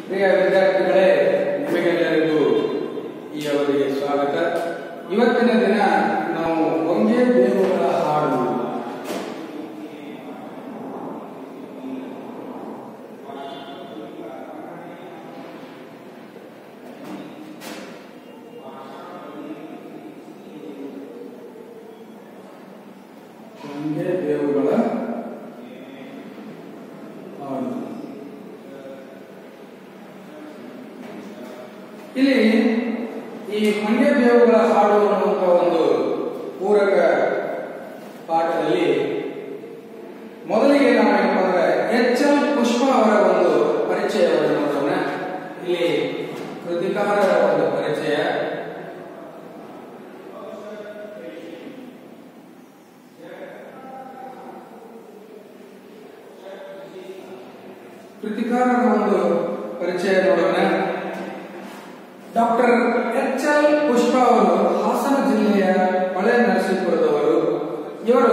ಪ್ರಿಯ ವಿದ್ಯಾರ್ಥಿಗಳೇ, ನಿಮಗೆಲ್ಲರಿಗೂ ಈ ಅವಧಿಗೆ ಸ್ವಾಗತ. ಇವತ್ತಿನ ದಿನ ನಾವು ಹೊಂಗೆ ಬೇವುಗಳ ಹಾಡು ಹೊಂಗೆ ಬೇವುಗಳ ಹಾಡು. ಇಲ್ಲಿ ಈ ಹೊಂಗೆ ಬೇವುಗಳ ಹಾಡು ಅನ್ನುವಂಥ ಒಂದು ಪೂರಕ ಪಾಠದಲ್ಲಿ ಮೊದಲಿಗೆ ನಾವೇನಪ್ಪ ಅಂದ್ರೆ ಎಚ್.ಎಲ್. ಪುಷ್ಪ ಅವರ ಒಂದು ಪರಿಚಯವನ್ನು ನೋಡೋಣ. ಇಲ್ಲಿ ಕೃತಿಕಾರರ ಒಂದು ಪರಿಚಯ. ಕೃತಿಕಾರರ ಒಂದು ಪರಿಚಯ ನೋಡೋಣ. ಡಾಕ್ಟರ್ ಎಚ್.ಎಲ್. ಪುಷ್ಪ ಅವರು ಹಾಸನ ಜಿಲ್ಲೆಯ ಹೊಳೆ ನರಸೀಪುರದವರು. ಇವರು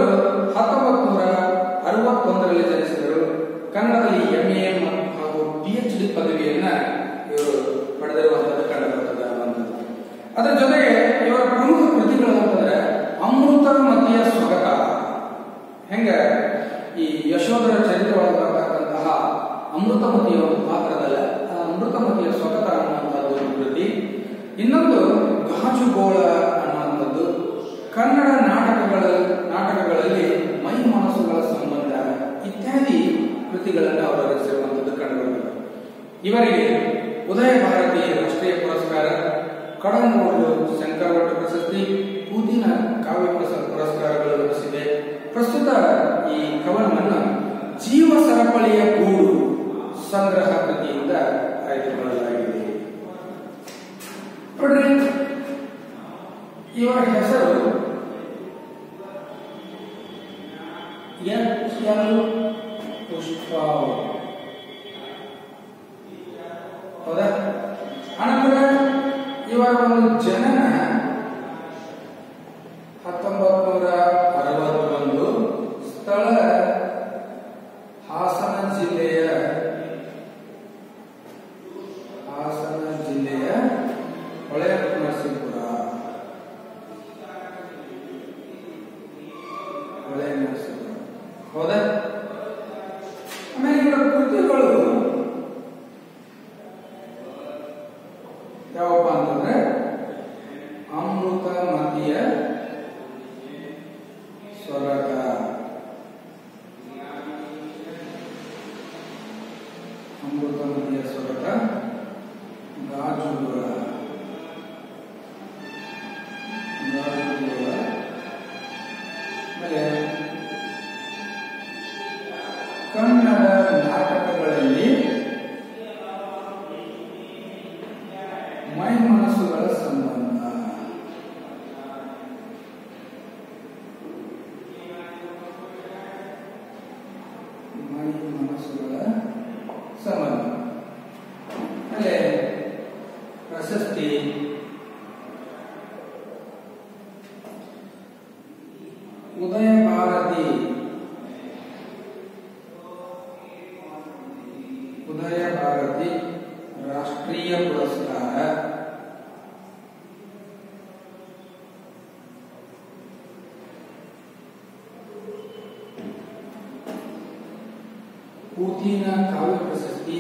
1961ರಲ್ಲಿ ಜನಿಸಿದರು. ಕನ್ನಡದಲ್ಲಿ MA ಹಾಗೂ PhD ಪದವಿಯನ್ನ ಇವರು ಪಡೆದಿರುವಂತದ್ದು ಕಂಡುಬರುತ್ತದೆ. ಅದರ ಜೊತೆಗೆ ಇವರ ಪ್ರಮುಖ ಕೃತಿಗಳು ಅಂತಂದ್ರೆ ಅಮೃತಮತಿಯ ಸ್ವಗತ. ಹೆಂಗ ಈ ಯಶೋಧರ ಚರಿತ್ರೆ ಒಳಗಾಗತಕ್ಕಂತಹ ಅಮೃತಮತಿಯ ಒಂದು ಪಾತ್ರದಲ್ಲ, ಅಮೃತಮತಿಯ ಸ್ವಗತ ಅನ್ನುವಂಥದ್ದು ಒಂದು ಕೃತಿ. ಇನ್ನೊಂದು ಗಾಜುಗೋಳ ಅನ್ನುವಂಥದ್ದು. ಕನ್ನಡ ನಾಟಕಗಳಲ್ಲಿ ಮೈ ಮನಸ್ಸುಗಳ ಸಂಬಂಧ ಇತ್ಯಾದಿ ಕೃತಿಗಳನ್ನು ಅವರು ರಚಿಸಿರುವಂಥದ್ದು ಕಂಡುಬರುತ್ತದೆ. ಇವರಿಗೆ ಉದಯ ಭಾರತಿ ರಾಷ್ಟ್ರೀಯ ಪುರಸ್ಕಾರ, ಕಡಂಗೋಡು ಶಂಕರಭಟ್ಟ ಪ್ರಶಸ್ತಿ, ಪುದೀನ ಕಾವ್ಯ ಪುರಸ್ಕಾರಗಳು ಲಭಿಸಿದೆ. ಪ್ರಸ್ತುತ ಈ ಕವನವನ್ನು ಜೀವ ಸರಪಳಿಯ ಗೂಡು ಸಂಗ್ರಹ ಕೃತಿಯಿಂದ ಆಯ್ದುಕೊಳ್ಳಲಾಗಿದೆ. ನೋಡ್ರಿ, ಇವರ ಹೆಸರು ಎಚ್.ಎಲ್. ಪುಷ್ಪ. ಹೌದಾ? ಅನಂತರ ಇವರ ಒಂದು ಜನನ 1961, ಸ್ಥಳ ಹಾಸನ ಜಿಲ್ಲೆಯ ಹೊಳೆ ನರಸೀಪುರ. ಹೌದಾ? ಆಮೇಲೆ ಇವರ ಕೃತಿಗಳು ಯಾವಪ್ಪ ಅಂತಂದ್ರೆ ಅಮೃತಮತಿಯ ಸ್ವರಗ, ಅಮೃತಮತಿಯ ಸ್ವರಗ, ಗಾಜುಗೋಳ, ಆಮೇಲೆ ಕನ್ನಡ ನಾಟಕಗಳಲ್ಲಿ ಮೈ ಮನಸ್ಸುಗಳ ಸಂಬಂಧ, ಮೈ ಮನಸ್ಸುಗಳ ಸಂಬಂಧ. ಆಮೇಲೆ ಪ್ರಶಸ್ತಿ, ಉದಯ ಭಾರತಿ ರಾಷ್ಟ್ರೀಯ ಪುರಸ್ಕಾರ, ಪುದೀನ ಕಾವ್ಯ ಪ್ರಶಸ್ತಿ,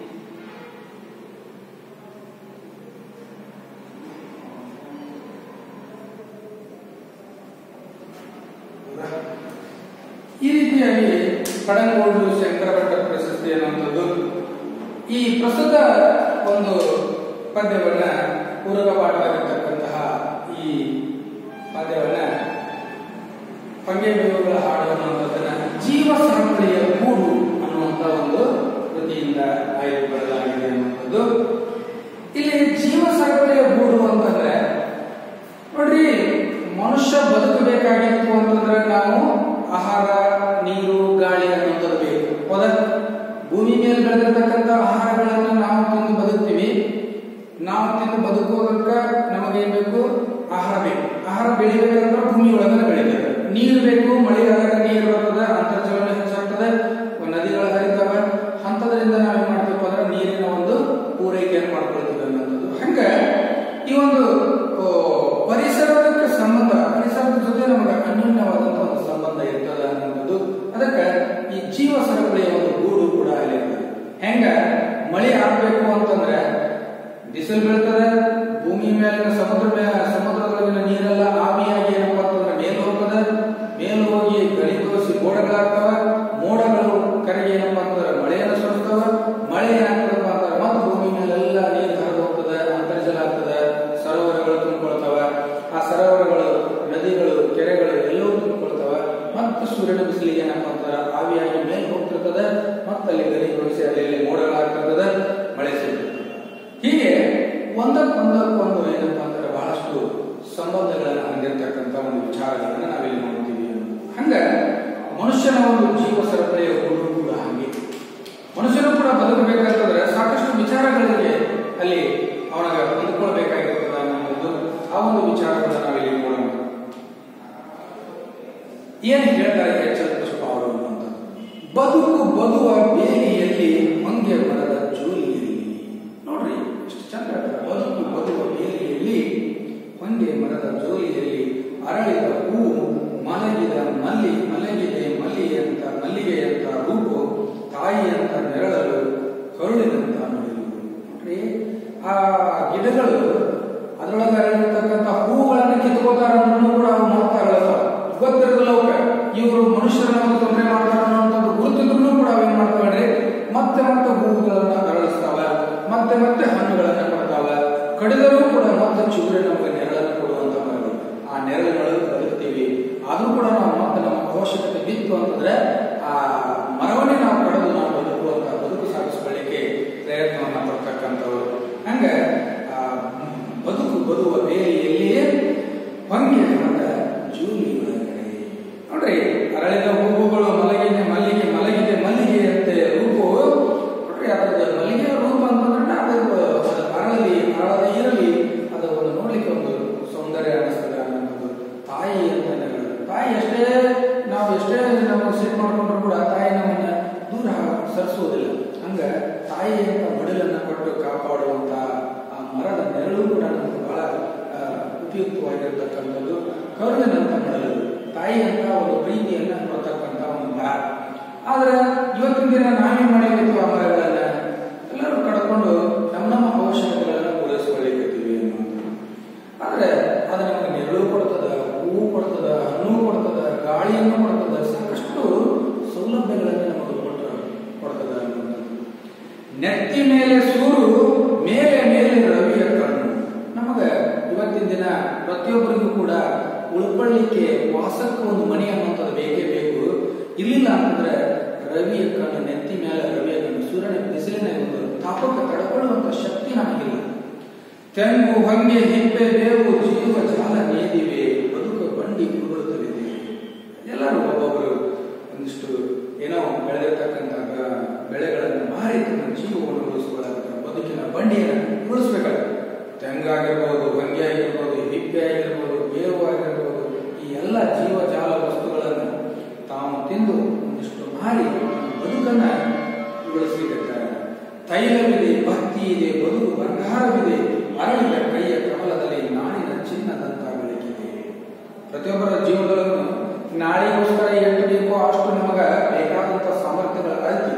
ಈ ರೀತಿಯಾಗಿ ಕಡಂಗೋಡು ಶಂಕರಭಟ್ಟ ಪ್ರಶಸ್ತಿ ಅನ್ನುವಂಥದ್ದು. ಈ ಪ್ರಸ್ತುತ ಒಂದು ಪದ್ಯವನ್ನ ಪೂರಕ ಪಾಠವಾಗಿರ್ತಕ್ಕಂತಹ ಈ ಪದ್ಯವನ್ನ ಹೊಂಗೆ ಬೇವುಗಳ ಹಾಡು ಅನ್ನುವಂಥದ್ದನ್ನ ಜೀವ ಸರಪಳಿಯ ಗೂಡು ಅನ್ನುವಂಥ ಒಂದು ಕೃತಿಯಿಂದ ಆಯ್ದುಕೊಳ್ಳಲಾಗಿದೆ ಅನ್ನುವಂಥದ್ದು. ಇಲ್ಲಿ ಜೀವ ಸರಪಳಿಯ ಗೂಡು ಅಂತಂದ್ರೆ ನೋಡ್ರಿ, ಮನುಷ್ಯ ಬದುಕಬೇಕಾಗಿತ್ತು ಅಂತಂದ್ರೆ ನಾವು ಆಹಾರ, ನೀರು, ಗಾಳಿ ಅನ್ನುವಂಥದ್ದು ಬೇಕು. ಹೌದಾ? ಭೂಮಿ ಮೇಲೆ ಬೆಳೆದಿರ್ತಕ್ಕಂಥ ಆಹಾರಗಳನ್ನು ನಾವು ತಿಂದು ಬದುಕ್ತೀವಿ. ನಾವು ತಿಂದು ಬದುಕೋದಕ್ಕೆ ನಮಗೇನ್ ಬೇಕು? ಆಹಾರ ಬೇಕು. ಆಹಾರ ಬೆಳಿಬೇಕಂದ್ರೆ ಭೂಮಿ ಒಳಗಡೆ ಬೆಳಿಬೇಕು. ನೀರು ಬೇಕು, ಮಳೆ ಆದಾಗ ನೀರು ಬರ್ತದೆ, ಅಂತರ್ಜಲ ಹೆಚ್ಚಾಗ್ತದೆ, ನದಿಗಳು ಹರಿತವೆ. ಅಂತದ್ರಿಂದ ನಾವೇನ್ ಮಾಡ್ತೀವಿ ಅಂದ್ರೆ ನೀರಿನ ಒಂದು ಹೆಂಗ ಮಳೆ ಆಗ್ಬೇಕು ಅಂತಂದ್ರೆ ಬಿಸಿಲು ಬೀಳ್ತದೆ, ಭೂಮಿ ಮೇಲಿನ ಸಮುದ್ರದೊಳಗಿನ ನೀರೆಲ್ಲ ಆವಿಯಾಗಿ ಏನಪ್ಪಾ ಅಂತಂದ್ರೆ ಮೇಲೆ ಹೋಗ್ತದೆ, ಮೇಲೆ ಹೋಗಿ ಘನೀಭವಿಸಿ ಮೋಡಗಳಾಗ್ತವ, ಮೋಡಗಳು ಕರೆಗೆ ಏನಪ್ಪಾ ಅಂತಂದ್ರೆ ಮಳೆಯನ್ನು ಸುರಿಸ್ತವ, ಮಳೆ ಏನಾಗ್ತದಪ್ಪ ಅಂತಂದ್ರೆ ಮತ್ತೆ ಭೂಮಿ ಮೇಲೆಲ್ಲ ನೀರು ಹರಿದು ಹೋಗ್ತದೆ, ಅಂತರ್ಜಲ ಆಗ್ತದೆ, ಸರೋವರಗಳು ತುಂಬಿಕೊಳ್ತವ, ಆ ಸರೋವರಗಳು ನದಿಗಳು ಕೆರೆಗಳು ಎಲ್ಲವೂ ತುಂಬಿಕೊಳ್ತವ, ಮತ್ತು ಸೂರ್ಯನ ಬಿಸಿಲಿಗೆ ಏನಪ್ಪಾ ಅಂತಂದ್ರೆ ಆವಿಯಾಗಿ ಮೇಲೆ ಹೋಗ್ತಿರ್ತದೆ, ಮತ್ತೆ ಅಲ್ಲಿ ಘನೀಭವಿಸಿ ಅಲ್ಲಿ ಮೋಡಗಳಾಗ್ತಿರ್ತದೆ, ಮಳೆ ಸಿಗ್ತದೆ. ಹೀಗೆ ಒಂದಕ್ಕೊಂದು ಏನಪ್ಪಾ ಅಂದ್ರೆ ಬಹಳಷ್ಟು ಸಂಬಂಧಗಳನ್ನು ಹೊಂದಿರತಕ್ಕಂಥ ಒಂದು ವಿಚಾರಗಳನ್ನ ನಾವಿಲ್ಲಿ ನೋಡ್ತೀವಿ. ಹಂಗ ಮನುಷ್ಯನ ಒಂದು ಜೀವ ಸರಪಳಿಯ ಕೂಡ ಹಾಗೆ ಮನುಷ್ಯನು ಕೂಡ ಬದುಕಬೇಕಾದ್ರೆ ಸಾಕಷ್ಟು ವಿಚಾರಗಳಿಗೆ ಅಲ್ಲಿ ಅವನಿಗೆ ಹೊಂದ್ಕೊಳ್ಬೇಕಾಗಿರ್ತದೆ ಅನ್ನೋದು ಆ ಒಂದು ವಿಚಾರಗಳನ್ನ ನಾವಿಲ್ಲಿ ನೋಡೋಣ. ಏನ್ ಹೇಳ್ತಾರೆ ಎಚ್.ಎಲ್. ಪುಷ್ಪ ಅವರು ಅಂತ, ಬದುಕು ಬದುವ ಬೇಲಿಯಲ್ಲಿ ಮಂಗೆ ಮರದ ಜೋಲಿಯಲ್ಲಿ. ನೋಡ್ರಿ ಎಷ್ಟು ಚಂದ ಹೇಳ್ತಾರೆ, ಬದುಕು ಬದುವ ಬೇಲಿಯಲ್ಲಿ ಮಂಗೆ ಮರದ ಜೋಲಿಯಲ್ಲಿ ಅರಳಿದ ಹೂವು ಮಲಗಿದೆ ಮಲ್ಲಿಗೆಯಂತ ರೂಪು ತಾಯಿಯಂತ ನೆರಳಲು ಕರುಳಿನಂತ ನುಡಿಲು. ನೋಡ್ರಿ ಆ ಗಿಡಗಳು ಅದರೊಳಗೆ ಅರಳಿರ್ತಕ್ಕಂಥ ಹೂವುಗಳನ್ನು ಕಿತ್ಕೋತಾರ ಕೂಡ ಅವ್ರು ಮಾಡ್ತಾರಲ್ಲ, ಗೊತ್ತಿರಲಿಲ್ಲ ಅವಕ್ಕೆ ಇವರು ಮನುಷ್ಯರನ್ನ ತೊಂದರೆ ಮಾಡ್ತಾರ ಅನ್ನೋಂಥದ್ದು ಗುರುತಿದ್ರು ಕೂಡ ಅವೇನ್ ಮಾಡ್ತಾವೆ, ಮತ್ತೆ ಹೂವುಗಳನ್ನ ಅರಳಿಸ್ತಾವ, ಮತ್ತೆ ಹಣ್ಣುಗಳನ್ನ ಕೊಡ್ತಾವ, ಕಡಿದರೂ ಕೂಡ ಮತ್ತೆ ಚಿಗುರೆ ನಮಗೆ ನೆರಳನ್ನು ಕೊಡುವಂತ ಮರಗಳು. ಆ ನೆರಳುಗಳು ಬದುಕ್ತೀವಿ, ಆದ್ರೂ ಕೂಡ ನಾವು ಮತ್ತೆ ನಮ್ಮ ಅವಶ್ಯಕತೆ ಬಿತ್ತು ಅಂತಂದ್ರೆ ಆ ಮರವನ್ನೇ ನಾವು ಕಳೆದು ನಾವು ಬದುಕು ಸಾಗಿಸಿಕೊಳ್ಳಿಕ್ಕೆ ಪ್ರಯತ್ನವನ್ನ ಪಡ್ತಕ್ಕಂಥವ್ರು. ಹಂಗ ಬದುಕು ಬದುವ ಬೇಲಿಯಲ್ಲಿಯೇ ಮಂಗೆ ಮರದ ಜೂಲಿ ಒಳಗಡೆ. ನೋಡ್ರಿ ಅರಳಿದ ಹೂವುಗಳು ಮಲ್ಲಿಗೆಯಂತೆ ರೂಪು. ನೋಡ್ರಿ ಅದ್ರದ್ದು ಮಲ್ಲಿಗೆಯ ರೂಪ ಅಂತಂದ್ರೆ ಅದು ಅರಳದೆ ಇರಲಿ, ಅದು ಒಂದು ನೋಡ್ಲಿಕ್ಕೆ ಒಂದು ಸೌಂದರ್ಯ ಅನಿಸ್ತದೆ ಅನ್ನೋದು. ತಾಯಿ ಅಂತ ತಾಯಿ ಎಷ್ಟೇ ನಾವು ಸಿಟ್ ಮಾಡ್ಕೊಂಡ್ರು ಕೂಡ ತಾಯಿ ನಮ್ಮನ್ನ ದೂರ ಸರಿಸುವುದಿಲ್ಲ. ಹಂಗ ತಾಯಿ ಅಂತ ಮಡಿಲನ್ನ ಕೊಟ್ಟು ಕಾಪಾಡುವಂತ ಆ ಮರದ ನೆರಳು ಕೂಡ ನಮ್ಗೆ ಬಹಳ ಉಪಯುಕ್ತವಾಗಿರ್ತಕ್ಕಂಥದ್ದು. ಕರುಳಿನಂತ ಮಡಲು ತಾಯಿ ಅಂತ ಒಂದು ಪ್ರೀತಿಯನ್ನ ಕೊಡ್ತಕ್ಕಂಥ ಒಂದು ಮರ. ಆದ್ರೆ ಇವತ್ತಿನ ದಿನ ನಾವೇನ್ ಮಾಡಬೇಕು, ಆ ಮರಗಳನ್ನ ಎಲ್ಲರೂ ಕಡ್ಕೊಂಡು ನಮ್ಮ ಅವಶ್ಯಕತೆಗಳನ್ನ ಪೂರೈಸಿಕೊಳ್ಳಿಕತ್ತೀವಿ ಅನ್ನೋದು. ಆದ್ರೆ ಅದು ನಮಗೆ ನೆರಳು ಕೊಡ್ತದ, ಹೂವು ಕೊಡ್ತದ, ಹಣ್ಣು ಕೊಡ್ತದ, ಗಾಳಿಯನ್ನು ಕೊಡ್ತದ, ಸಾಕಷ್ಟು ಸೌಲಭ್ಯಗಳನ್ನು ನಮಗೆ ಕೊಡ್ತದ ಅನ್ನೋದು. ನೆತ್ತಿ ಮೇಲೆ ಸೂರು ಮೇಲೆ ರವಿಯ ಕಣ್ಣು. ನಮಗ ಇವತ್ತಿನ ದಿನ ಪ್ರತಿಯೊಬ್ಬರಿಗೂ ಕೂಡ ಉಳ್ಕೊಳ್ಳಿಕ್ಕೆ ವಾಸಕ್ಕೆ ಒಂದು ಮನೆ ಅನ್ನುವಂಥದ್ದು ಬೇಕೇ ಬೇಕು. ಇರ್ಲಿಲ್ಲ ಅಂತಂದ್ರೆ ರವಿಯ ಕಣ್ಣು, ನೆತ್ತಿ ಮೇಲೆ ರವಿಯ ಕಣ್ಣು, ಸೂರ್ಯನ ಬಿಸಿಲಿನ ಒಂದು ತಾಪಕ್ಕೆ ತಡ್ಕೊಳ್ಳುವಂತ ಶಕ್ತಿ ನಮಗಿಲ್ಲ. ತೆಂಗು ಹೊಂಗೆ ಹಿಪ್ಪೆ ಬೇವು ಜೀವ ಜಾಲ ನೇದಿವೆ, ಬದುಕು ಬಂಡಿ ಕುರುಳುತ್ತಲಿದೆ. ಎಲ್ಲರೂ ಒಬ್ಬೊಬ್ಬರು ಒಂದಿಷ್ಟು ಏನೋ ಬೆಳೆದಿರ್ತಕ್ಕಂಥ ಬೆಳೆಗಳನ್ನು ಮಾರಿ ತನ್ನ ಜೀವವನ್ನು ಉಳಿಸ್ಕೊಳ್ಳಾಗ್ತಾರೆ, ಬದುಕಿನ ಬಂಡಿಯನ್ನು ಉಳಿಸ್ಬೇಕಾಗುತ್ತೆ. ತೆಂಗಾಗಿರ್ಬೋದು, ಹೊಂಗೆ ಆಗಿರ್ಬೋದು, ಹಿಪ್ಪೆ ಆಗಿರ್ಬೋದು, ಬೇವು ಆಗಿರ್ಬೋದು, ಈ ಎಲ್ಲ ಜೀವಜಾಲ ವಸ್ತುಗಳನ್ನು ತಾವು ತಿಂದು ಒಂದಿಷ್ಟು ಮಾರಿ ಬದುಕನ್ನ ಉಳಿಸಲಿದ್ದಾರೆ. ತೈಲವಿದೆ, ಭಕ್ತಿ ಇದೆ, ಬದುಕು ಬಂಗಾರವಿದೆ, ಅರಳಿದ ಕೈಯ ಕಮಲದಲ್ಲಿ ನಾಳಿನ ಚಿನ್ನದಂತ ಬೆಳಕಿದೆ. ಪ್ರತಿಯೊಬ್ಬರ ಜೀವನದಲ್ಲೂ ನಾಳೆಗೋಸ್ಕರ ಎಷ್ಟು ಬೇಕೋ ಅಷ್ಟು ನಮಗ ಬೇಕಾದಂತ ಸಾಮರ್ಥ್ಯಗಳ ಅಳತಿ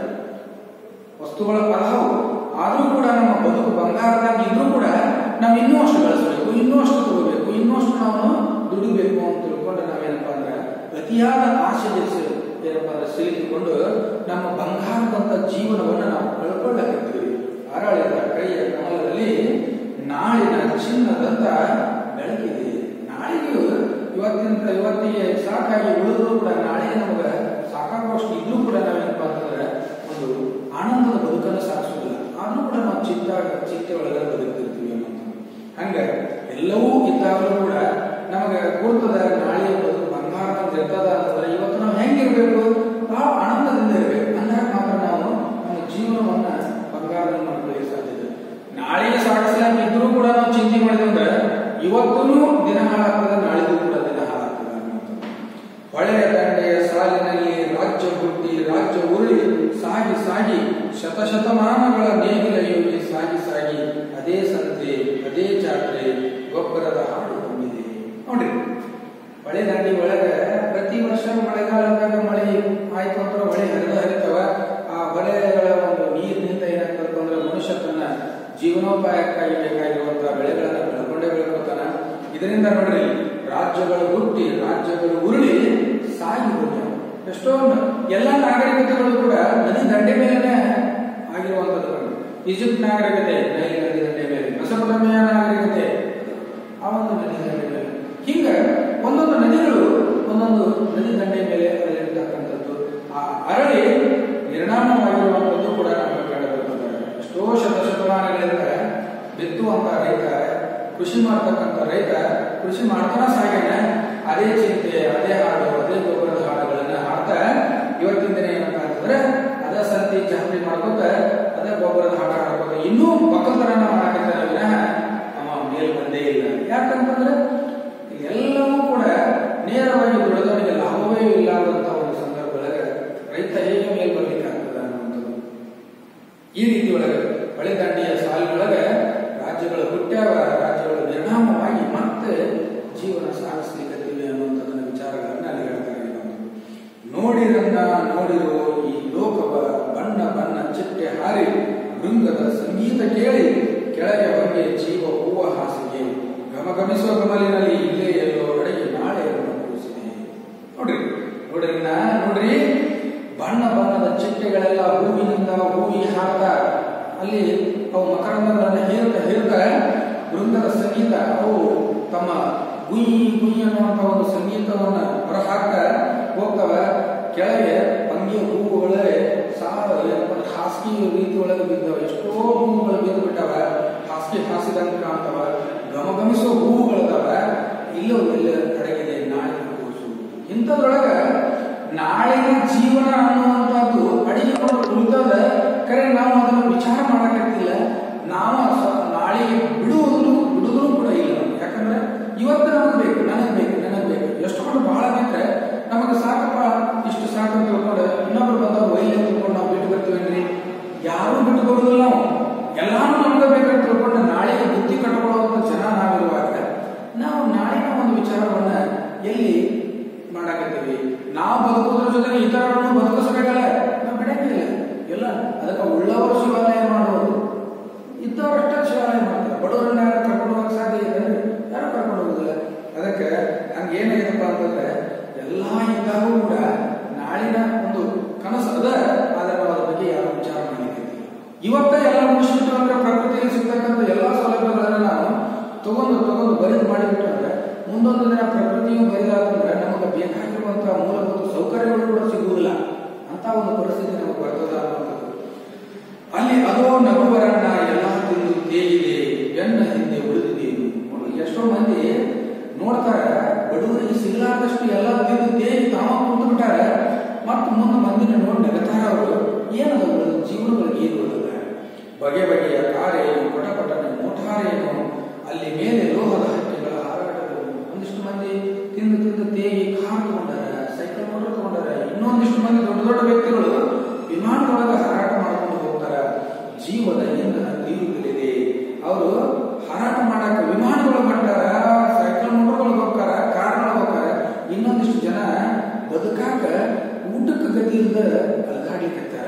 ವಸ್ತುಗಳ ಪರಹವು. ಆದ್ರೂ ಕೂಡ ನಮ್ಮ ಬದುಕು ಬಂಗಾರದಾಗಿ ಇದ್ರೂ ಕೂಡ ನಾವು ಇನ್ನೂ ಅಷ್ಟು ಗಳಿಸಬೇಕು, ಇನ್ನೂ ಅಷ್ಟು ತಗೋಬೇಕು, ಇನ್ನೂ ಅಷ್ಟು ನಾವು ದುಡಿಬೇಕು ಅಂತ ತಿಳ್ಕೊಂಡು ನಾವೇನಪ್ಪಾ ಅಂದ್ರೆ ಅತಿಯಾದ ಆಸೆ ಏನಪ್ಪಾ ಅಂದ್ರೆ ಸಿಲುಕಿಕೊಂಡು ನಮ್ಮ ಬಂಗಾರದಂತ ಜೀವನವನ್ನು ನಾವು ಕಳ್ಕೊಳ್ಳಾಕತ್ತೀವಿ. ಅರಳಿದ ಕೈಯ ಕಮಲದಲ್ಲಿ ನಾಳಿನ ಚಿನ್ನದಂತ ಬೆಳಕಿದೆ. ನಾಳೆಗೂ ಇವತ್ತಿಗೆ ಸಾಕಾಗಿ ಉಳಿದ್ರು ಕೂಡ ನಾಳೆ ನಮಗೆ ಸಾಕಾಗುವಷ್ಟು ಇದ್ರೂ ಕೂಡ ನಾವೇನಪ್ಪಾ ಅಂತಂದ್ರೆ ಒಂದು ಆನಂದದ ಬದುಕನ್ನು ಸಾಗಿಸೋದಿಲ್ಲ. ಆದ್ರೂ ಕೂಡ ನಾವು ಚಿಂತೆ ಒಳಗೆ ಬದುಕ್ತಿರ್ತೀವಿ ಅನ್ನೋದು. ಹಂಗ ಎಲ್ಲವೂ ಇದ್ದಾಗಲೂ ಕೂಡ ನಮಗೆ ಗುರ್ತದ ನಾಳೆಯ ಬದುಕು ಬಂಗಾರ ಅಂತ ಇರ್ತದ ಅಂತಂದ್ರೆ ಇವತ್ತು ನಾವು ಹೆಂಗಿರ್ಬೇಕು, ಬಹಳ ಆನಂದದಿಂದ ಇರ್ಬೇಕು. ಅಂದಾಗ ಮಾತ್ರ ನಾವು ನಮ್ಮ ಜೀವನವನ್ನ ಬಂಗಾರ ಮಾಡ್ಕೊಳ್ಳಿಕ್ಕೆ ಸಾಧ್ಯತೆ. ನಾಳೆಗೆ ಸಾಗಿಸಲಾಕ ಇದ್ರೂ ಕೂಡ ನಾವು ಚಿಂತೆ ಮಾಡಿದ್ರೆ ಇವತ್ತೂ ದಿನ ಹಾಳಾಗ್ತದೆ, ನಾಳೆಗೂ ಕೂಡ ದಿನ ಹಾಳಾಗ್ತದೆ ಅನ್ನೋದು. ಹೊಳೆಯ ದಂಡೆಯ ಸಾಲಿನಲ್ಲಿ ರಾಜ್ಯ ಹುಟ್ಟಿ ರಾಜ್ಯ ಉರುಳಿ ಸಾಗಿ ಶತಶತಮಾನಗಳ ನೇಗಿಲ ಯೋಗಿ ಸಾಗಿ ಅದೇ ಸಂತೆ ಅದೇ ಜಾತ್ರೆ ಗೊಬ್ಬರದ ಹಾಡು ಹೊಂದಿದೆ. ನೋಡ್ರಿ ಹೊಳೆ ದಂಡಿ ಒಳಗೆ ಪ್ರತಿ ವರ್ಷ ಮಳೆಗಾಲದಾಗ ಮಳೆ ಆಯ್ತು ಅಂತ ಹೊಳೆ ಹರಿತಾವ. ಆ ಹೊಳೆಗಳ ಒಂದು ನೀರಿನಿಂದ ಜೀವನೋಪಾಯಕ್ಕಾಗಿ ಬೇಕಾಗಿರುವಂತಹ ಬೆಳೆಗಳನ್ನ ಬೆಳ್ಕೊಂಡೇ ಬೆಳ್ಕೊತಾನ. ಇದರಿಂದ ನೋಡ್ರಿ ರಾಜ್ಯಗಳು ಹುಟ್ಟಿ ರಾಜ್ಯಗಳು ಉರುಳಿ ಸಾಗಿ ಹೋಗ್ಯಾವ. ಎಷ್ಟೋ ಎಲ್ಲ ನಾಗರಿಕತೆಗಳು ಕೂಡ ನದಿ ದಂಡೆ ಮೇಲೆನೆ ಆಗಿರುವಂತದ್ದು. ಈಜಿಪ್ಟ್ ನಾಗರಿಕತೆ ನೈಲ್ ನದಿ ದಂಡೆ ಮೇಲೆ, ಮೆಸೊಪೊಟೇಮಿಯಾ ನಾಗರಿಕತೆ ಆ ಒಂದು ನದಿ ದಂಡೆ ಮೇಲೆ, ಹಿಂಗ ಒಂದೊಂದು ನದಿಗಳು ಒಂದೊಂದು ನದಿ ದಂಡೆ ಮೇಲೆ ಅರಳಿರ್ತಕ್ಕಂಥದ್ದು, ಆ ಅರಳಿ ನಿರ್ನಾಮವಾಗಿರುವಂಥದ್ದು ಕೂಡ ನಮಗೆ ಕಂಡುಬರುತ್ತದೆ. ಎಷ್ಟೋ ಶತಶತಮಾನಗಳಿಂದ ಬಿತ್ತುವಂತ ರೈತ, ಕೃಷಿ ಮಾಡ್ತಕ್ಕಂಥ ರೈತ ಕೃಷಿ ಮಾಡ್ತಾನ ಸಾಗೇನೆ ಅದೇ ಚಿಂತೆ, ಅದೇ ಹಾಡು, ಅದೇ ಗೊಬ್ಬರದ ಹಾಡುಗಳನ್ನ ಹಾಡ್ತಾ ಇವತ್ತಿನ ದಿನ ಏನಂತ ಅಂತಂದ್ರೆ ಅದೇ ಸಂತಿ ಜಾತ್ರೆ ಮಾಡ್ಕೊತ ಅದೇ ಗೊಬ್ಬರದ ಹಾಡು ಹಾಡ್ಕೋತ ಇನ್ನೂ ಒಕ್ಕಲ್ತನ ಮಾಡಾಕತ್ತಾರ ವಿನಃ ಅವ ಮೇಲ್ ಬಂದೇ ಇಲ್ಲ. ಯಾಕಂತಂದ್ರೆ ಎಲ್ಲವೂ ಕೂಡ ನೇರವಾಗಿ ದುಡಿದವನಿಗೆ ಲಾಭವೇ ಇಲ್ಲದಂತ ಒಂದು ಸಂದರ್ಭದೊಳಗೆ ರೈತ ಹೇಗೆ ಮೇಲ್ ಬರ್ಲಿಕ್ಕೆ ಆಗ್ತದ ಅನ್ನುವಂಥದ್ದು. ಈ ರೀತಿ ಒಳಗೆ ಹೊಳೆ ದಂಡೆಯ ಸಾಲಿನೊಳಗೆ ರಾಜ್ಯಗಳು ಹುಟ್ಟ್ಯಾವ, ರಾಜ್ಯಗಳು ನಿರ್ನಾಮವಾಗಿ ಮತ್ತೆ ಜೀವನ ಸಾಗಿಸ್ಲಿಕ್ಕತ್ತಿವೆ ಅನ್ನುವಂಥದ್ದನ್ನ ವಿಚಾರಗಳನ್ನ ಅಲ್ಲಿ ಹೇಳ್ತಾರೆ. ನೋಡಿರನ್ನ ನೋಡಿರೋ ಈ ಲೋಕವ ಬಣ್ಣ ಬಣ್ಣ ಚಿಟ್ಟೆ ಹಾರಿ ಭೃಂಗದ ಸಂಗೀತ ಕೇಳಿ ಕೆಳಗೆ ಹೊರಗೆ ಜೀವ ಹೂವ ಹಾಸಿಗೆ ಗಮಗಮಿಸುವ ಗಮಲಿನಲ್ಲಿ ಇಲ್ಲೇ ಎಲ್ಲೋ ಅಡಗಿ ನಾಳೆ ಕೂರಿಸಿದೆ. ನೋಡ್ರಿ ನೋಡ್ರಿ ಬಣ್ಣ ಬಣ್ಣದ ಚಿಟ್ಟೆಗಳೆಲ್ಲ ಹೂವಿನಿಂದ ಹೂವಿಗೆ ಹಾಕ್ತಾ ಅಲ್ಲಿ ಅವು ಮಕರಂದಗಳನ್ನು ಹೇರ್ತಾ ಬೃಂದದ ಸಂಗೀತ ಅವು ತಮ್ಮ ಗುಯಿ ಗುಯಿ ಅನ್ನುವಂಥ ಒಂದು ಸಂಗೀತವನ್ನ ಹೊರಹಾಕ್ತಾ ಹೋಗ್ತವ. ಕೆಳಗೆ ಅಂಗಿಯ ಹೂವುಗಳೇ ಹಾಸಿಗೆ ರೀತಿ ಒಳಗೆ ಬಿದ್ದವ. ಎಷ್ಟೋ ಹೂವುಗಳು ಬಿದ್ದು ಬಿಟ್ಟವ, ಹಾಸಿಗೆ ಹಾಸಿದಂಗೆ ಕಾಣ್ತವ, ಗಮಗಮಿಸುವ ಹೂವುಗಳದಾವ. ಇಲ್ಲೋ ಎಲ್ಲ ಅಡಗಿದೆ ನಾಳೆ ಕೂರಿಸು. ಇಂಥದ್ರೊಳಗ ನಾಳಿನ ಜೀವನ ಅನ್ನುವಂಥದ್ದು ಅಡಿಗೆಕೊಂಡು ಕುಳಿತದ. ಕರೆ ನಾವು ಅದನ್ನು ವಿಚಾರ ಮಾಡಕ್ಕಾಗ್ತಿಲ್ಲ. ನಾವು ನಾಳೆಗೆ ಬಿಡುವುದೂ ಕೂಡ ಇಲ್ಲ. ಯಾಕಂದ್ರೆ ಇವತ್ತು ನಮಗೆ ಬೇಕು, ನನಗೆ ಬೇಕು ಎಷ್ಟುಕೊಂಡು ಬಹಳ ಬಿಟ್ಟರೆ ನಮಗೆ ಸಾಕಪ್ಪ, ಇಷ್ಟು ಸಾಕು ತಿಳ್ಕೊಂಡು ಇನ್ನೊಬ್ರು ಬಂದವ್ರು ಒಯ್ಲಿ ತಿಳ್ಕೊಂಡು ನಾವು ಬಿಟ್ಟು ಬರ್ತೀವೇನ್ರಿ? ಯಾರು ಬಿಟ್ಟು ಬರುವುದಿಲ್ಲ. ನಾವು ಎಲ್ಲಾನು ನಮ್ಗೆ ಬೇಕಂತ ತಿಳ್ಕೊಂಡು ನಾಳೆಗೆ ಬುದ್ಧಿ ಕಟ್ಕೊಳ್ಳುವಂತ ಜನ ನಾವಿರುವಾಗ ನಾವು ನಾಳಿನ ಒಂದು ವಿಚಾರವನ್ನ ಎಲ್ಲಿ ಮಾಡಾಕತ್ತೀವಿ? ನಾವು ಬದುಕೋದ್ರ ಜೊತೆಗೆ ಇತರರನ್ನು ಬದುಕಿಸಬೇಕಲ್ಲ, ನಾವು ಬಿಡಂಗಿಲ್ಲ. ಎಲ್ಲ ಅದಕ್ಕೆ ಉಳ್ಳವರು ಶಿವಾಲಯ ಮಾಡುವುದು, ಇದ್ದವರಷ್ಟೇ ಶಿವಾಲಯ ಮಾಡ್ತಾರೆ. ಬಡವರನ್ನ ಯಾರು ಕರ್ಕೊಂಡು ಹೋಗಕ್ಕೆ ಸಾಧ್ಯ ಇದೆ? ಯಾರು ಕರ್ಕೊಂಡು ಹೋಗುದಿಲ್ಲ. ಅದಕ್ಕೆ ಹಂಗೆ ಏನಾಗಿದೆಪ್ಪ ಅಂತಂದ್ರೆ ಎಲ್ಲ ಇದ್ದಾಗೂ ಕೂಡ ನಾಳಿನ ಒಂದು ಕನಸು ಅದ, ಆದ್ರೆ ನಾವು ಅದ್ರ ಬಗ್ಗೆ ಯಾರು ವಿಚಾರ ಮಾಡಿದ್ದೀವಿ. ಇವತ್ತ ಎಲ್ಲ ಮುಗಿಸ್ಬಿಟ್ಟು ಅಂದ್ರೆ ಪ್ರಕೃತಿಯಲ್ಲಿ ಸಿಗ್ತಕ್ಕಂಥ ಎಲ್ಲಾ ಸೌಲಭ್ಯಗಳನ್ನ ನಾವು ತಗೊಂಡು ಬರಿದು ಮಾಡಿಬಿಟ್ಟು ಅಂದ್ರೆ ಮುಂದೊಂದು ದಿನ ಪ್ರಕೃತಿಯು ಬರಿದಾದ್ರೆ ನಮಗೆ ಬೇಕಾಗಿರುವಂತಹ ಮೂಲಭೂತ ಸೌಕರ್ಯಗಳು ಕೂಡ ಸಿಗುವುದಿಲ್ಲ. ಅಂತ ಒಂದು ಪರಿಸ್ಥಿತಿ ನಮಗೆ ಬರ್ತದ ಅನ್ನೋದು. ಅಲ್ಲಿ ಅದೋ ನಗುವರನ್ನ ಎಲ್ಲ ತಿಂದು ತೇಗಿದೆ, ಬೆನ್ನ ಹಿಂದೆ ಉಳಿದಿದೆ. ಎಷ್ಟೋ ಮಂದಿ ನೋಡ್ತಾರ, ಬಡವರಿಗೆ ಸಿಗಲಾದಷ್ಟು ಎಲ್ಲ ತಿಂದು ತೇಗಿ ತಾವ ಕುಂತು ಬಿಟ್ಟಾರ. ಮತ್ತು ಮುಂದೆ ಮಂದಿನ ನೋಡಿ ನಗತಾರ. ಅವರು ಏನದ ಜೀವನಗಳಿಗೆ ಏನು ಉಳಿದ ಬಗೆ ಬಗೆಯ ಕಾರೇನು, ಪಟಪಟನ ಮೋಟಾರೇನು, ಅಲ್ಲಿ ಮೇಲೆ ಲೋಹದ ಹಕ್ಕಿಗಳ ಹಾರಾಟಗಳು. ಒಂದಿಷ್ಟು ಮಂದಿ ತಿಂದು ತೇಗಿ ಕಾರ್ ತಗೊಂಡಾರ, ಸೈಕಲ್ ಮೋಟರ್ ತಗೊಂಡಾರ. ಇನ್ನೊಂದಿಷ್ಟು ಮಂದಿ ದೊಡ್ಡ ವ್ಯಕ್ತಿಗಳು ವಿಮಾನದೊಳಗೆ ಹಾರಾಟ ಮಾಡ್ಕೊಂಡು ಹೋಗ್ತಾರ. ಜೀವದ ಇಂಧನ ತೀರುತ್ತಲಿದೆ. ಅವರು ಹಾರಾಟ ಮಾಡಕ್ಕೆ ವಿಮಾನಗಳು ಬರ್ತಾರ, ಸೈಕಲ್ ಮೋಟರ್ಗಳು ಹೋಗ್ತಾರ, ಕಾರ್ಗಳು ಹೋಗ್ತಾರ. ಇನ್ನೊಂದಿಷ್ಟು ಜನ ಬದುಕಾಕ ಊಟಕ್ಕೆ ಗತಿಯಿಂದ ಅಲಗಾಡ್ಲಿಕ್ಕಿರ್ತಾರ.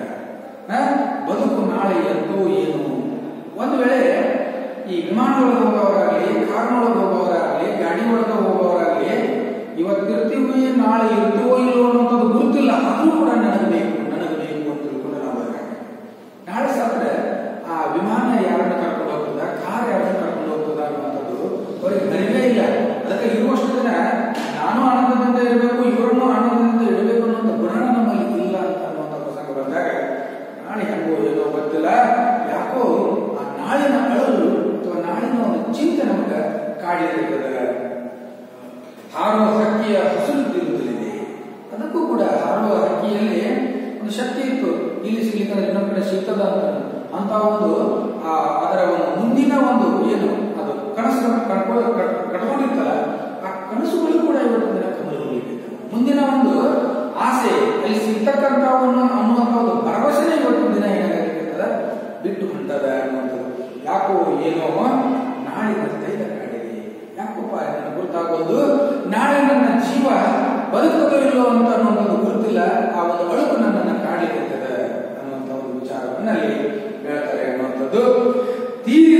ಬದುಕು ನಾಳೆ ಎಂತೋ ಏನು. ಒಂದು ವೇಳೆ ಈ ವಿಮಾನದೊಳಗೆ ಹೋಗೋರಾಗ್ಲಿ, ಕಾರ್ನೊಳಗೆ ಹೋಗೋರಾಗ್ಲಿ, ಗಾಡಿ ಒಳಗೆ ಹೋಗೋರಾಗ್ಲಿ, ಇವತ್ತಿರ್ತೀವಿ ನಾಳೆ ಇರ್ತೀವೋ ಇಲ್ಲೋ ಅನ್ನೋದು ಗುರುತಿಲ್ಲ. ಆದ್ರೂ ಕೂಡ ನನಗೆ ಬೇಕು ಅಂತ ತಿಳ್ಕೊಂಡು ನಾವು ನಾಳೆ ಸತ್ರೆ ಆ ವಿಮಾನ ಯಾರನ್ನ ಕರ್ಕೊಂಡು ಹೋಗ್ತದ, ಕಾರ್ ಯಾರನ್ನ ಕರ್ಕೊಂಡು ಹೋಗ್ತದ ಅನ್ನುವಂಥದ್ದು ಅವ್ರಿಗೆ ಅರಿವೇ ಇಲ್ಲ. ಅದಕ್ಕೆ ಇರುವಷ್ಟು ದಿನ ನಾನು ಆನಂದದಿಂದ ಇರಬೇಕು, ಇವರನ್ನು ಆನಂದದಿಂದ ಇಡಬೇಕು ಅನ್ನೋ ಗುಣ ನಮ್ಮಲ್ಲಿ ಇಲ್ಲ ಅಂತ ಅನ್ನುವಂಥ ಪ್ರಸಂಗ ಬಂದಾಗ ನಾಳೆ ಹೆಂಗೋ ಏನೋ ಗೊತ್ತಿಲ್ಲ, ಯಾಕೋ ಆ ನಾಳಿನ ಅಳಲು ಅಥವಾ ನಾಳಿನ ಒಂದು ಚಿಂತೆ ನಮಗೆ ಕಾಡಿರ್ತದೆ. ಹಾರುವ ಹಕ್ಕಿಯ ಹಸಿರು ತಿರುತ್ತಲಿದೆ. ಅದಕ್ಕೂ ಕೂಡ ಹಾರುವ ಹಕ್ಕಿಯಲ್ಲಿ ಒಂದು ಶಕ್ತಿ ಇತ್ತು. ಇಲ್ಲಿ ಸಿಗ್ಲಿಕ್ಕೆ ಇನ್ನೊಂದು ಕಡೆ ಸಿಗ್ತದ ಅಂತ ಒಂದು ಅದರ ಒಂದು ಮುಂದಿನ ಒಂದು ಏನು ಅದು ಕನಸು ಕಟ್ಕೊಂಡಿರ್ತಲ್ಲ, ಆ ಕನಸುಗಳು ಕೂಡ ಇವತ್ತು ದಿನ ಕಮಲಗೊಳ್ಳಿದೆ. ಮುಂದಿನ ಒಂದು ಆಸೆ ಅಲ್ಲಿ ಸಿಗ್ತಕ್ಕಂಥವನ್ನು ಅನ್ನುವಂಥ ಒಂದು ಭರವಸೆನೇ ಇವತ್ತು ದಿನ ಏನಾಗಿರ್ತದ ಬಿಟ್ಟು ಹೊಂಟದ ಅನ್ನುವಂಥದ್ದು. ಯಾಕೋ ಏನೋ ನಾಳಿನ ತೈಲ ಕಾಡಿದೆ. ಯಾಕಪ್ಪ ನನಗೆ ಗುರುತಾಗೋದು ನಾಳೆ ನನ್ನ ಜೀವ ಬದುಕದೋ ಇಲ್ಲೋ ಅಂತ ಅನ್ನೋದು ಗುರುತಿಲ್ಲ. ಆ ಒಂದು ಅಳುಕು ನನ್ನನ್ನು ಕಾಡಲಿಕ್ಕೆ ಅನ್ನುವಂಥ ಒಂದು ವಿಚಾರವನ್ನ ಅಲ್ಲಿ ಹೇಳ್ತಾರೆ ಅನ್ನುವಂಥದ್ದು. ತೀರಿ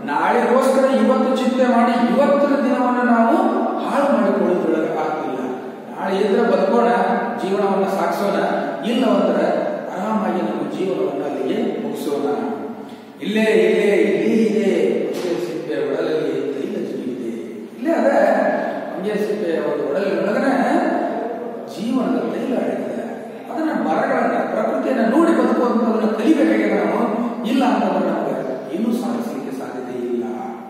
ನಾಳೆಗೋಸ್ಕರ ಇವತ್ತು ಚಿಂತೆ ಮಾಡಿ ಇವತ್ತಿನ ದಿನವನ್ನು ನಾವು ಹಾಳು ಮಾಡಿಕೊಳ್ಳುವುದರೊಳಗೆ ಆಗ್ತಿಲ್ಲ. ನಾಳೆ ಇದ್ರೆ ಬದುಕೋಣ, ಜೀವನವನ್ನು ಸಾಗಿಸೋಣ, ಇಲ್ಲವಂದ್ರೆ ಆರಾಮಾಗಿ ನಮ್ಮ ಜೀವನವನ್ನು ಅಲ್ಲಿಗೆ ಮುಗಿಸೋಣ. ಇಲ್ಲೇ ಇಲ್ಲೇ ಇಲ್ಲೇ ಇದೆ ಸಿಪ್ಪೆ ಒಡಲಲ್ಲಿ ತೈಲ ಜೀವಿದೆ. ಇಲ್ಲೇ ಅದೇ ಮಂಜೆ ಸಿಪ್ಪೆ ಒಂದು ಒಡಲಿನೊಳಗನೆ ಜೀವನದ ತೈಲ ಆಡಿದೆ. ಅದನ್ನ ಮರಗಳನ್ನ ಪ್ರಕೃತಿಯನ್ನ ನೋಡಿ ಬದುಕುವಂಥದನ್ನ ಕಲಿಬೇಕಾಗಿದೆ ನಾವು. ಇಲ್ಲ ಅಂತಂದ್ರೆ ನಮಗೆ ಇನ್ನೂ ಸಾಧಿಸಲಿಕ್ಕೆ ಸಾಧ್ಯತೆ ಇಲ್ಲ.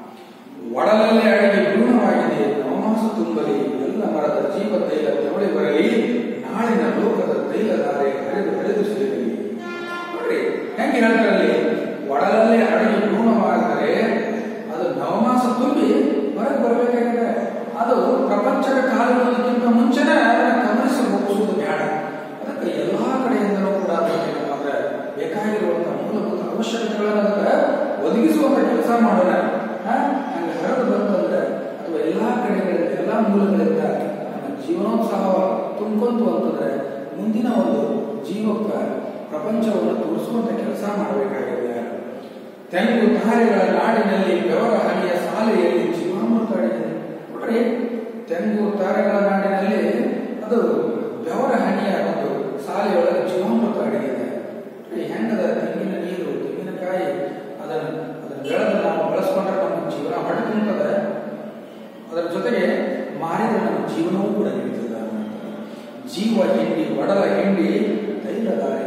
ಒಡಲಲ್ಲೇ ಅಡಿಗೆ ಪೂರ್ಣವಾಗಿದೆ, ನವಮಾಸ ತುಂಬಲಿ, ಎಲ್ಲ ಮರದ ಜೀವ ತೈಲ ತೆವಳಿ ಬರಲಿ, ನಾಳಿನ ಲೋಕದ ತೈಲಧಾರೆ ಹರಿದು ಹರಿದು ಸೇರಲಿ. ನೋಡ್ರಿ ಹೆಂಗೆ ಹೇಳ್ತಾರಲ್ಲಿ, ಒಡಲಲ್ಲೇ ಅಡಿಗೆ ಪೂರ್ಣವಾದರೆ ಅದು ನವಮಾಸ ತುಂಬಿ ಹೊರಗೆ ಬರಬೇಕಾಗಿದೆ. ಅದು ಪ್ರಪಂಚದ ಕಾಲಿಡುವುದಕ್ಕಿಂತ ಮುಂಚೆನೆ ಅದನ್ನು ಗಮನಿಸಿ ಮುಗಿಸುವುದು ಬೇಡ. ಅದಕ್ಕೆ ಎಲ್ಲಾ ಕಡೆಯಿಂದಲೂ ಕೂಡ ಅಂದ್ರೆ ಬೇಕಾಗಿರುವಂತಹ ಮೂಲಭೂತ ಅವಶ್ಯಕತೆಗಳನ್ನು ಒದಗಿಸುವಂತ ಕೆಲಸ ಮಾಡೋಣ. ಹಂಗೆ ಹರಿದು ಬಂತಂದ್ರೆ ಅಥವಾ ಎಲ್ಲಾ ಕಡೆಗಳಿಂದ ಎಲ್ಲಾ ಮೂಲಗಳಿಂದ ನಮ್ಮ ಜೀವನೋತ್ಸಾಹ ತುಂಬ್ಕೊಂತು ಅಂತಂದ್ರೆ ಮುಂದಿನ ಒಂದು ಜೀವಕ್ಕೆ ಪ್ರಪಂಚವನ್ನು ತೋರಿಸುವಂತ ಕೆಲಸ ಮಾಡಬೇಕಾಗಿದೆ. ತೆಂಗು ತಾರೆಗಳ ನಾಡಿನಲ್ಲಿ ಬೆವರ ಹನಿಯ ಸಾಲೆಯಲ್ಲಿ ಜೀವಾಮೃತ ಅಡಿದೆ. ನೋಡ್ರಿ, ತೆಂಗು ತಾರೆಗಳ ನಾಡಿನಲ್ಲಿ ಅದು ಬೆವರ ಹನಿಯ ಒಂದು ಸಾಲೆಯೊಳಗೆ ಜೀವಾಮೃತ ಅಡಿಗಿದೆ. ಹೆಂಗದ ತೆಂಗಿನ ನೀರು, ತೆಂಗಿನಕಾಯಿ ಅದನ್ನು ಬೆಳೆದು ನಾವು ಬಳಸ್ಕೊಂಡ್ರೆ ನಮ್ಮ ಜೀವನ ಹೊಡೆದುಂಟದೆ. ಅದರ ಜೊತೆಗೆ ಮಾರಿದ್ರೆ ನಮ್ಮ ಜೀವನವೂ ಕೂಡ ನಡೀತದೆ. ಜೀವ ಹಿಂಡಿ ಒಡಲ ಹಿಂಡಿ ತೈಲಧಾರೆ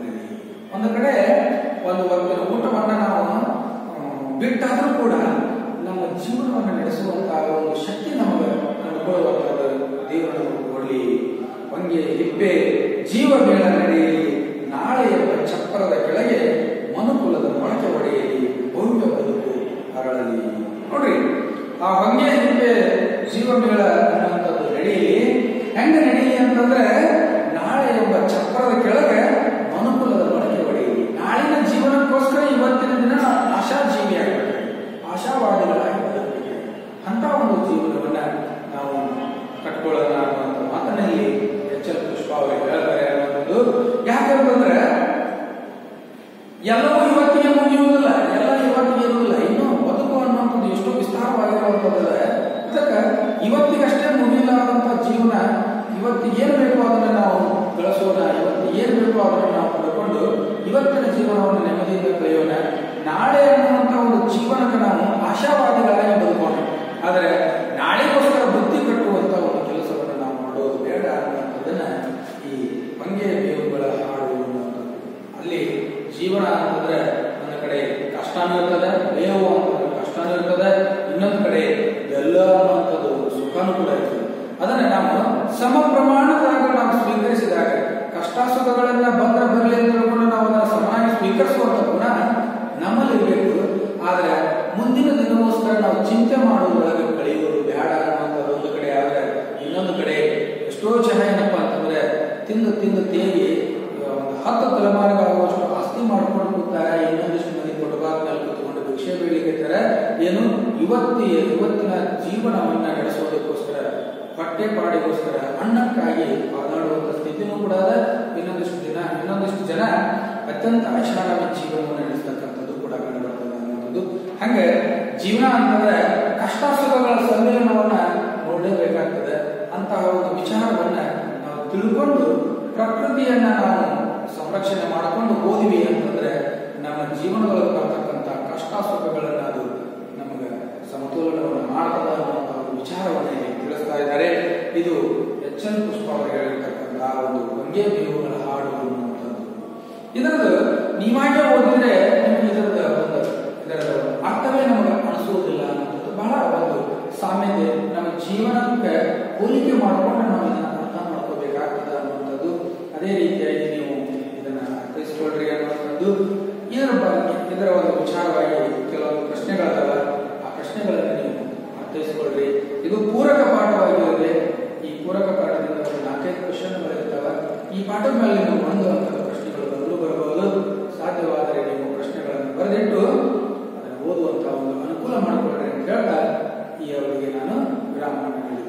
ಒಂದು ಕಡೆ ಒಂದು ವರ್ಗದ ಊಟವನ್ನು ನಾವು ಬಿಟ್ಟಾದ್ರೂ ಕೂಡ ನಮ್ಮ ಜೀವನವನ್ನು ನಡೆಸುವಂತಹ ಒಂದು ಶಕ್ತಿ ನಮಗೆ ಕಂಡುಕೊಳ್ಳುವಂಥದ್ದು ದೇವರು ಕೊಡಲಿ. ಹೊಂಗೆ ಹಿಬ್ಬೆ ಜೀವ ಬೇಡ ನಡೆಯಲಿ, ನಾಳೆಯ ಚಪ್ಪರದ ಕೆಳಗೆ ಮನುಕುಲದ ಮೊಳಕೆ ಒಡೆಯಲಿ, ಭವ್ಯ ಬದುಕು ಅರಳಲಿ. ನೋಡ್ರಿ, ಆ ಹೊಂಗೆ ಹಿಬ್ಬೆ ಜೀವ ಮೇಳ ಅನ್ನುವಂಥದ್ದು ನಡೆಯಲಿ. ಹೆಂಗೆ ನಡೆಯಲಿ ಅಂತಂದ್ರೆ ನಾಳೆ ಎಂಬ ಚಪ್ಪರದ ಕೆಳಗೆ ಮನುಕುಲದ ಮೊಳಕೆ ಒಡೆಯಲಿ. ನಾಳಿನ ಜೀವನಕ್ಕೋಸ್ಕರ ಇವತ್ತಿನ ದಿನ ಆಶಾಜೀವಿಯಾಗಬೇಕು, ಆಶಾವಾದಿಗಳಾಗಿ ಬರಬೇಕು. ಅಂತ ಒಂದು ಜೀವನವನ್ನ ನಾವು ಕಟ್ಕೊಳ್ಳೋಣ ಅನ್ನುವಂಥ ಮಾತನಲ್ಲಿ ಎಚ್.ಎಲ್. ಪುಷ್ಪ ಅವರು ಹೇಳ್ತಾರೆ ಅನ್ನೋದು. ಯಾಕಂತಂದ್ರೆ ಎಲ್ಲವೂ ಇವತ್ತಿಗೆ ಮುಗಿಯುವುದಿಲ್ಲ, ಎಲ್ಲ ಇವತ್ತಿಗೆ ಇರುವುದಿಲ್ಲ. ಇನ್ನು ಬದುಕು ಅನ್ನುವಂಥದ್ದು ಎಷ್ಟು ವಿಸ್ತಾರವಾಗಿರುವಂಥದ್ದು. ಅದಕ್ಕೆ ಇವತ್ತಿಗಷ್ಟೇ ಮುಗಿಲಾದಂಥ ಜೀವನ, ಇವತ್ತಿಗೆ ಏನು ಬೇಕೋ ಅದನ್ನು ನಾವು ಗಳಿಸೋಣ, ಇವತ್ತಿಗೆ ಏನು ಬೇಕೋ ಅದನ್ನು ನಾವು ಪಡ್ಕೊಂಡು ಇವತ್ತಿನ ಜೀವನವನ್ನು ನೆಮ್ಮದಿಯಿಂದ ಕಳೆಯೋಣ. ನಾಳೆ ಅನ್ನುವಂಥ ಒಂದು ಜೀವನಕ್ಕೆ ನಾವು ಆಶಾವಾದಿಗಳಾಗಿ ಬದುಕೋಣ. ಆದರೆ ನಾಳೆಗೋಸ್ಕರ ಬುದ್ಧಿ ಕಟ್ಟುವಂತ ಒಂದು ಕೆಲಸವನ್ನು ನಾವು ಮಾಡೋದು ಬೇಡ ಅನ್ನೋದನ್ನ ಈ ಹೊಂಗೆ ಬೇವುಗಳ ಹಾಡು ಅನ್ನುವಂಥದ್ದು. ಅಲ್ಲಿ ಜೀವನ ಅಂತಂದ್ರೆ ಒಂದು ಕಡೆ ಕಷ್ಟನೂ ಇರ್ತದೆ, ಬೇವು ಅಂತಂದ್ರೆ ಕಷ್ಟನೂ ಇರ್ತದೆ, ಇನ್ನೊಂದು ಕಡೆ ಬೆಲ್ಲ ಅನ್ನುವಂಥದ್ದು ಸುಖನೂ ಕೂಡ ಇರ್ತದೆ. ಅದನ್ನ ನಾವು ಸಮ ಪ್ರಮಾಣದಾಗ ನಾವು ಸ್ವೀಕರಿಸಿದಾಗ ಕಷ್ಟ ಸುಖಗಳನ್ನ ಬಂದ್ರೆ ಬರಲಿ ಅಂತ ಹೇಳ್ಕೊಂಡು ನಾವು ಅದನ್ನ ಸಮನಾಗಿ ಸ್ವೀಕರಿಸುವಂತ ಗುಣ ನಮ್ಮಲ್ಲಿ ಇರಬೇಕು. ಆದ್ರೆ ಮುಂದಿನ ದಿನಗೋಸ್ಕರ ನಾವು ಚಿಂತೆ ಮಾಡುವುದೊಳಗೆ ಕಳೆಯುವುದು ಬೇಡ ಅನ್ನುವಂಥದ್ದು ಒಂದು ಕಡೆ. ಆದ್ರೆ ಇನ್ನೊಂದು ಕಡೆ ಎಷ್ಟೋ ಜನ ಏನಪ್ಪ ಅಂತಂದ್ರೆ ತಿಂದು ತಿಂದು ತೇಗಿ 10 ತಲೆಮಾರುಗಳಾಗುವಷ್ಟು ಆಸ್ತಿ ಮಾಡ್ಕೊಂಡು ಕೂತಾರೆ. ಇನ್ನೊಂದಿಷ್ಟು ಮಂದಿ ಕೊಡಬಾರ್ದಲ್ಲಿ ಕೂತ್ಕೊಂಡು ಭಿಕ್ಷೆ ಬೇಡಿಕೆತ್ತಾರೆ. ಏನು ಇವತ್ತಿನ ಜೀವನವನ್ನ ನಡೆಸೋದಕ್ಕೋಸ್ಕರ, ಹೊಟ್ಟೆ ಪಾಡಿಗೋಸ್ಕರ, ಅನ್ನಕ್ಕಾಗಿ ಪಾದಾಡುವಂತ ಸ್ಥಿತಿನೂ ಕೂಡ ಅದ. ಇನ್ನೊಂದಿಷ್ಟು ಜನ ಅತ್ಯಂತ ಐಷಾರಾಮಿ ಜೀವನವನ್ನು ನಡೆಸ್ತಕ್ಕಂಥದ್ದು ಕೂಡ ಕಂಡುಬರ್ತದೆ ಅನ್ನೋದು. ಹಂಗೆ ಜೀವನ ಅಂತಂದ್ರೆ ಕಷ್ಟ ಸುಖಗಳ ಸಮ್ಮಿಲನವನ್ನ ನೋಡಲೇಬೇಕಾಗ್ತದೆ. ಅಂತಹ ಒಂದು ವಿಚಾರವನ್ನ ನಾವು ತಿಳ್ಕೊಂಡು ಪ್ರಕೃತಿಯನ್ನ ನಾವು ಸಂರಕ್ಷಣೆ ಮಾಡಿಕೊಂಡು ಹೋದ್ವಿ ಅಂತಂದ್ರೆ ನಮ್ಮ ಜೀವನದೊಳಗೆ ಬರ್ತಕ್ಕಂಥ ಕಷ್ಟ ಸುಖಗಳನ್ನ ಅದು ನಮಗೆ ಸಮತೋಲನವನ್ನು ಮಾಡ್ತದ ಅನ್ನುವಂಥ ಒಂದು ವಿಚಾರವನ್ನ ತಿಳಿಸ್ತಾ ಇದ್ದಾರೆ. ಇದು ಎಚ್.ಎಲ್. ಪುಷ್ಪ ಅವರು ಹೇಳಿರ್ತಕ್ಕಂಥ ಒಂದು ಹೊಂಗೆ ಬೇವುಗಳ ಹಾಡು ಅನ್ನುವಂಥದ್ದು. ಇದರದ್ದು ನೀವಾಗೇ ಓದಿದ್ರೆ ನಿಮಗೆ ಇದರ ಅರ್ಥವೇ ನಮಗೆ ಅನಿಸುವುದಿಲ್ಲ ಅನ್ನೋದು ಬಹಳ ಒಂದು ಸಾಮ್ಯತೆ. ನಮ್ಮ ಜೀವನಕ್ಕೆ ಹೋಲಿಕೆ ಮಾಡಿಕೊಂಡು ನಾವು ಇದನ್ನ ಅರ್ಥ ಮಾಡ್ಕೋಬೇಕಾಗ್ತದೆ ಅನ್ನುವಂಥದ್ದು. ಅದೇ ರೀತಿಯಾಗಿ ನೀವು ಇದನ್ನ ಅರ್ಥೈಸ್ಕೊಳ್ರಿ ಅನ್ನುವಂಥದ್ದು. ಇದರ ಒಂದು ವಿಚಾರವಾಗಿ ಕೆಲವೊಂದು ಪ್ರಶ್ನೆಗಳದಾವ, ಆ ಪ್ರಶ್ನೆಗಳನ್ನು ನೀವು ಅರ್ಥೈಸ್ಕೊಳ್ರಿ. ಇದು ಪೂರಕ ಪಾಠವಾಗಿರುತ್ತೆ. ಈ ಪೂರಕ ಪಾಠದಿಂದ 4-5 ಕ್ವಶನ್ಗಳಿರ್ತಾವ. ಈ ಪಾಠದ ಮೇಲೆ ನೀವು ಹೊಂದುವಂತಹ ಪ್ರಶ್ನೆಗಳು ಬರಬಹುದು. ಸಾಧ್ಯವಾದರೆ ನೀವು ಪ್ರಶ್ನೆಗಳನ್ನು ಬರೆದಿಟ್ಟು ಅದನ್ನು ಓದುವಂತಹ ಒಂದು ಅನುಕೂಲ ಮಾಡಿಕೊಳ್ಳ್ರಿ ಅಂತ ಹೇಳ್ತಾ ಈ ಅವರಿಗೆ ನಾನು ವಿರಾಮ ನೀಡಿದ್ದೇನೆ.